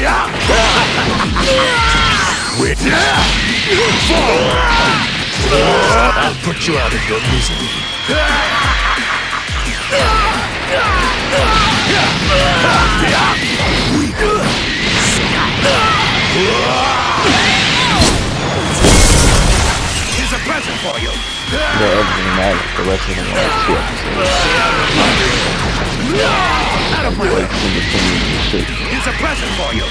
I'll put you out of your misery. Here's a present for you. The everything matters. The rest of them are shit. Here's a present for you.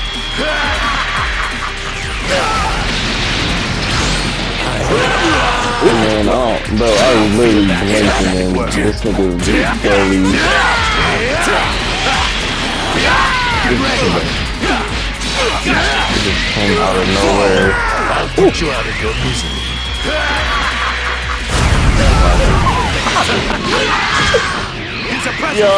Man, bro, I was literally blinking and this nigga barely just came out of nowhere. I'll put you out of your misery. Yo!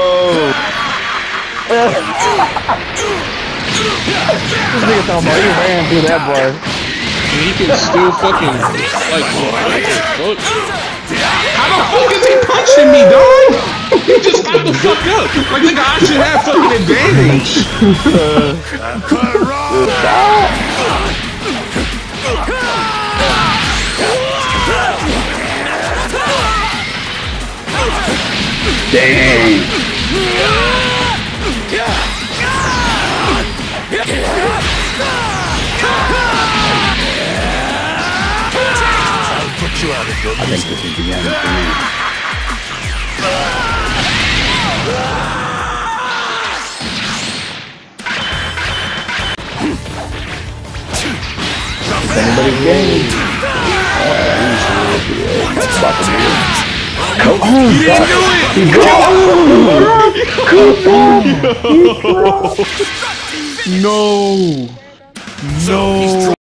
This nigga talking about he ran through that bar. He can still fucking like fuck. How the fuck is he punching me, dog? He just got the fuck up. Like nigga, I should have fucking advantage. Dang. You out of your I think this is the end for me. Anybody's game. Come on, he didn't do it! No.